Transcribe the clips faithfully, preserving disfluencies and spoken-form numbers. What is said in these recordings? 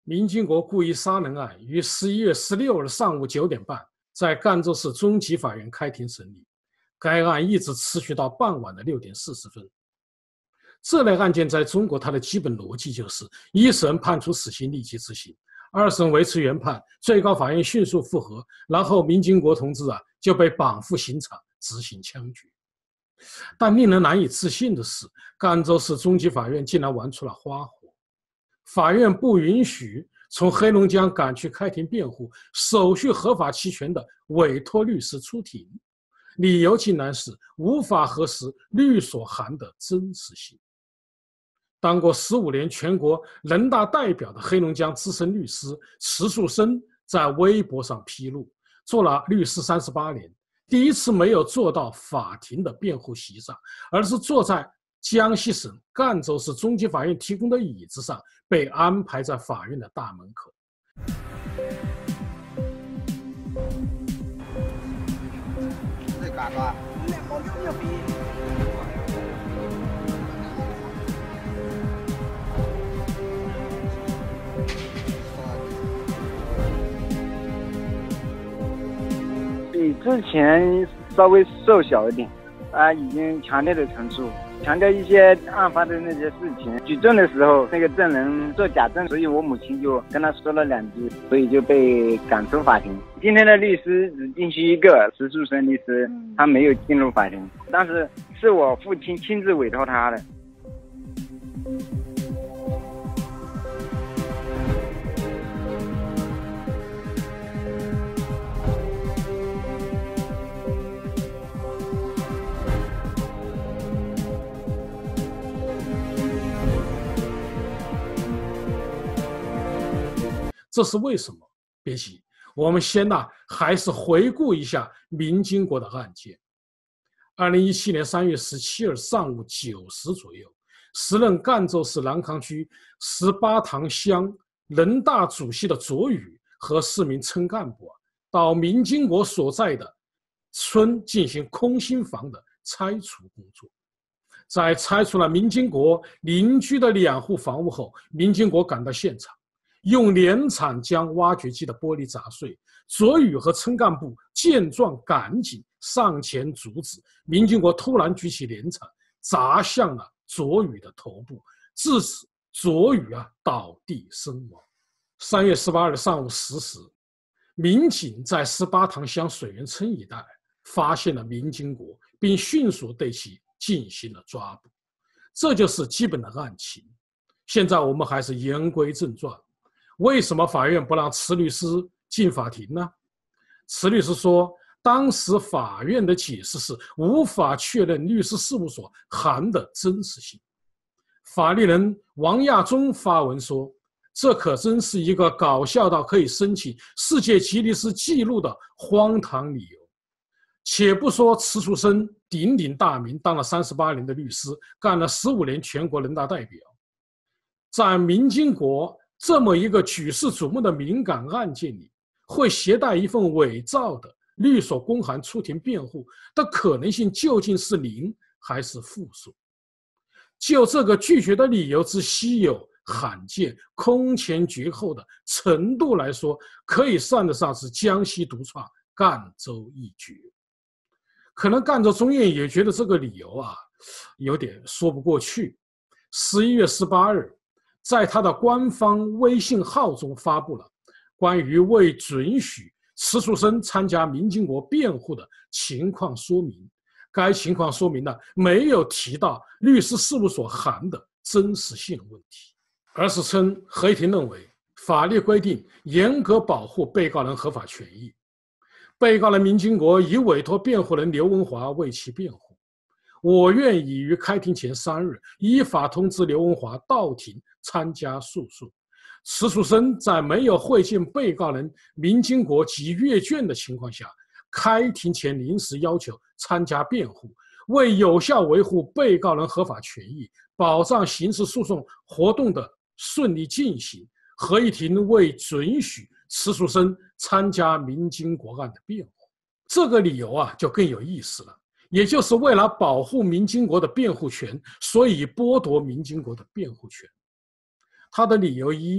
民经国故意杀人案于十一月十六日上午九点半在赣州市中级法院开庭审理，该案一直持续到傍晚的六点四十分。这类案件在中国，它的基本逻辑就是一审判处死刑立即执行，二审维持原判，最高法院迅速复核，然后民经国同志啊就被绑赴刑场执行枪决。但令人难以置信的是，赣州市中级法院竟然玩出了花活。法院不允许从黑龙江赶去开庭辩护、手续合法齐全的委托律师出庭，理由竟然是无法核实律所函的真实性。当过十五年全国人大代表的黑龙江资深律师池树生在微博上披露，做了律师三十八年，第一次没有坐到法庭的辩护席上，而是坐在江西省赣州市中级法院提供的椅子上，被安排在法院的大门口。 这干啥？ 比之前稍微瘦小一点，啊，已经强烈的陈述。强调一些案发的那些事情，举证的时候那个证人做假证，所以我母亲就跟他说了两句，所以就被赶出法庭。今天的律师只进去一个，池树生律师，他没有进入法庭，但是是我父亲亲自委托他的。 这是为什么？别急，我们先呢、啊、还是回顾一下民经国的案件。二零一七年三月十七日上午九时左右，时任赣州市南康区十八塘乡人大主席的左宇和四名村干部啊，到民经国所在的村进行空心房的拆除工作。在拆除了民经国邻居的两户房屋后，民经国赶到现场，用连铲将挖掘机的玻璃砸碎。左宇和村干部见状赶紧上前阻止，民经国突然举起连铲砸向了左宇的头部，致使左宇啊倒地身亡。三月十八日上午十时，民警在十八塘乡水源村一带发现了民经国，并迅速对其进行了抓捕。这就是基本的案情。现在我们还是言归正传。为什么法院不让池律师进法庭呢？池律师说，当时法院的解释是无法确认律师事务所函的真实性。法律人王亚忠发文说，这可真是一个搞笑到可以申请世界吉尼斯纪录的荒唐理由。且不说池树生鼎鼎大名，当了三十八年的律师，干了十五年全国人大代表，在民经国这么一个举世瞩目的敏感案件里，会携带一份伪造的律所公函出庭辩护的可能性究竟是零还是负数？就这个拒绝的理由之稀有、罕见、空前绝后的程度来说，可以算得上是江西独创、赣州一绝。可能赣州中院也觉得这个理由啊有点说不过去。十一月十八日，在他的官方微信号中发布了关于未准许池树生参加民经国辩护的情况说明。该情况说明呢，没有提到律师事务所函的真实性问题，而是称合议庭认为法律规定严格保护被告人合法权益。被告人民经国已委托辩护人刘文华为其辩护。我院已于开庭前三日依法通知刘文华到庭参加诉讼。池树生在没有会见被告人民经国及阅卷的情况下，开庭前临时要求参加辩护，为有效维护被告人合法权益，保障刑事诉讼活动的顺利进行，合议庭未准许池树生参加民经国案的辩护。这个理由啊就更有意思了。也就是为了保护民经国的辩护权，所以剥夺民经国的辩护权。他的理由一，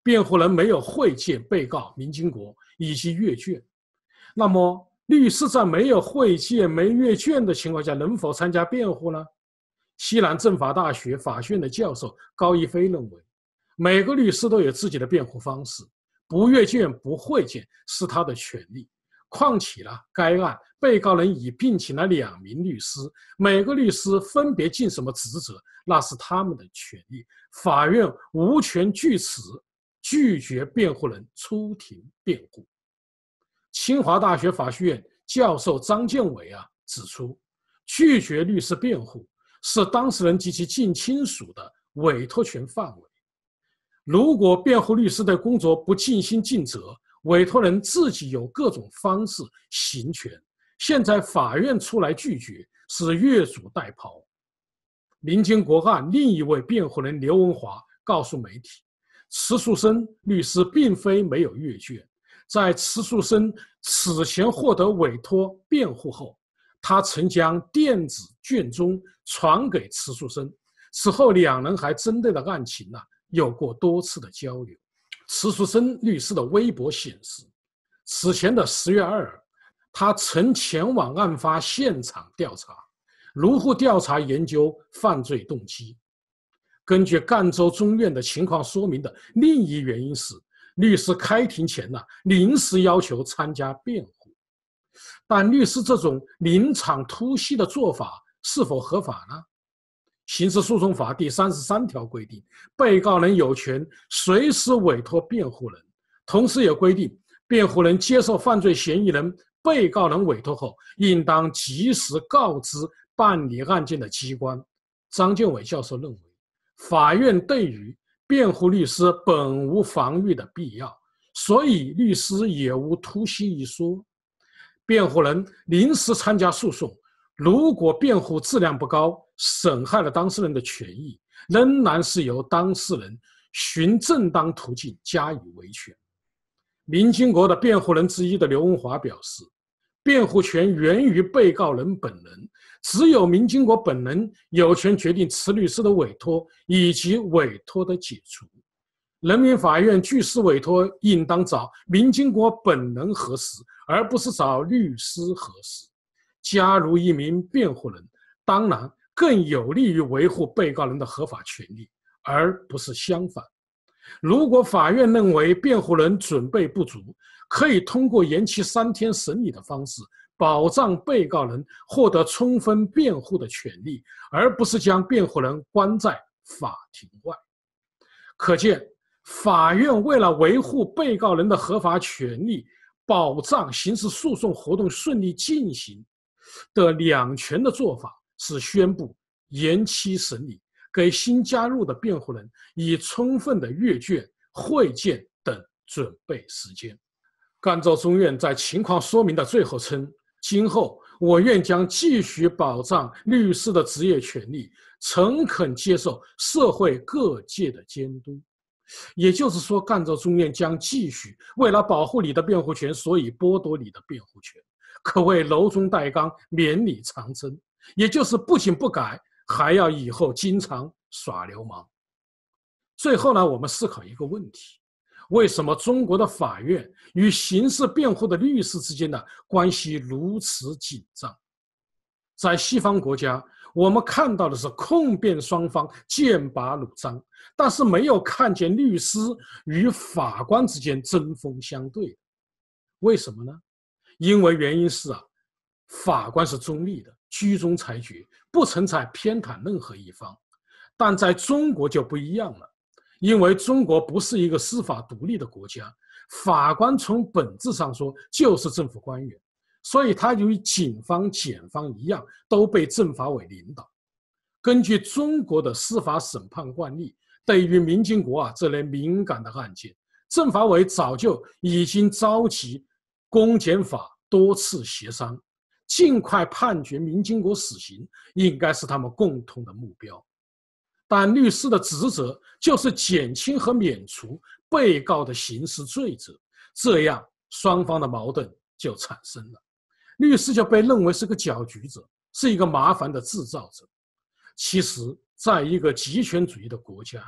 辩护人没有会见被告明金国以及阅卷，那么律师在没有会见、没阅卷的情况下，能否参加辩护呢？西南政法大学法学院的教授高一飞认为，每个律师都有自己的辩护方式，不阅卷、不会见是他的权利。况且呢，该案被告人已聘请了两名律师，每个律师分别尽什么职责，那是他们的权利，法院无权据此拒绝辩护人出庭辩护。清华大学法学院教授张建伟啊指出，拒绝律师辩护是当事人及其近亲属的委托权范围。如果辩护律师的工作不尽心尽责，委托人自己有各种方式行权，现在法院出来拒绝是越俎代庖。民经国案另一位辩护人刘文华告诉媒体，池树生律师并非没有阅卷，在池树生此前获得委托辩护后，他曾将电子卷宗传给池树生，此后两人还针对的案情呢、啊、有过多次的交流。池树生律师的微博显示，此前的十月二日，他曾前往案发现场调查，如何调查研究犯罪动机。根据赣州中院的情况说明的另一原因是，律师开庭前呢、啊、临时要求参加辩护，但律师这种临场突袭的做法是否合法呢？刑事诉讼法第三十三条规定，被告人有权随时委托辩护人，同时也规定，辩护人接受犯罪嫌疑人、被告人委托后，应当及时告知办理案件的机关。张建伟教授认为，法院对于辩护律师本无防御的必要，所以律师也无突袭一说。辩护人临时参加诉讼，如果辩护质量不高，损害了当事人的权益，仍然是由当事人循正当途径加以维权。民经国的辩护人之一的刘文华表示，辩护权源于被告人本人，只有民经国本人有权决定此律师的委托以及委托的解除。人民法院据实委托应当找民经国本人核实，而不是找律师核实。加入一名辩护人，当然更有利于维护被告人的合法权利，而不是相反。如果法院认为辩护人准备不足，可以通过延期三天审理的方式，保障被告人获得充分辩护的权利，而不是将辩护人关在法庭外。可见，法院为了维护被告人的合法权利，保障刑事诉讼活动顺利进行的两全的做法是宣布延期审理，给新加入的辩护人以充分的阅卷、会见等准备时间。赣州中院在情况说明的最后称，今后我院将继续保障律师的职业权利，诚恳接受社会各界的监督。也就是说，赣州中院将继续为了保护你的辩护权，所以剥夺你的辩护权，可谓柔中带刚，绵里藏针。也就是不仅不改，还要以后经常耍流氓。最后呢，我们思考一个问题：为什么中国的法院与刑事辩护的律师之间的关系如此紧张？在西方国家，我们看到的是控辩双方剑拔弩张，但是没有看见律师与法官之间针锋相对。为什么呢？因为原因是啊，法官是中立的，居中裁决，不存在偏袒任何一方。但在中国就不一样了，因为中国不是一个司法独立的国家，法官从本质上说就是政府官员，所以他与警方、检方一样，都被政法委领导。根据中国的司法审判惯例，对于民经国啊这类敏感的案件，政法委早就已经召集公检法多次协商，尽快判决民经国死刑，应该是他们共同的目标。但律师的职责就是减轻和免除被告的刑事罪责，这样双方的矛盾就产生了。律师就被认为是个搅局者，是一个麻烦的制造者。其实，在一个极权主义的国家，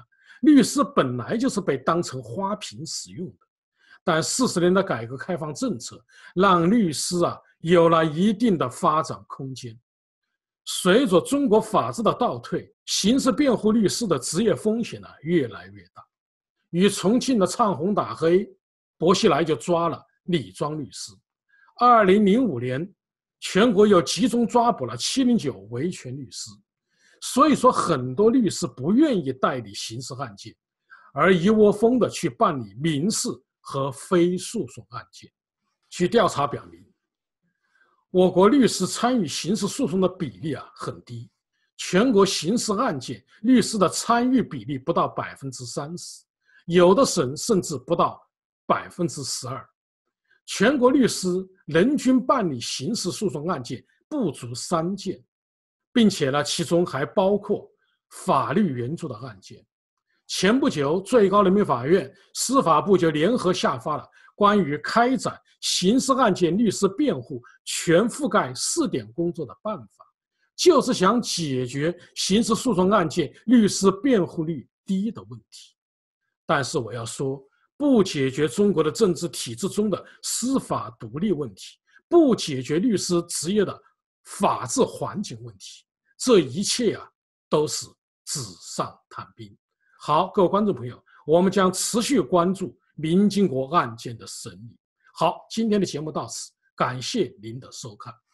律师本来就是被当成花瓶使用的。但四十年的改革开放政策让律师啊有了一定的发展空间。随着中国法治的倒退，刑事辩护律师的职业风险呢越来越大。与重庆的唱红打黑，薄熙来就抓了李庄律师。二零零五年，全国又集中抓捕了七零九维权律师。所以说，很多律师不愿意代理刑事案件，而一窝蜂的去办理民事和非诉讼案件。据调查表明，我国律师参与刑事诉讼的比例啊很低，全国刑事案件律师的参与比例不到百分之三十，有的省甚至不到百分之十二。全国律师人均办理刑事诉讼案件不足三件，并且呢，其中还包括法律援助的案件。前不久，最高人民法院、司法部就联合下发了关于开展刑事案件律师辩护全覆盖试点工作的办法，就是想解决刑事诉讼案件律师辩护率低的问题。但是我要说，不解决中国的政治体制中的司法独立问题，不解决律师职业的法治环境问题，这一切啊都是纸上谈兵。好，各位观众朋友，我们将持续关注民经国案件的审理。好，今天的节目到此，感谢您的收看。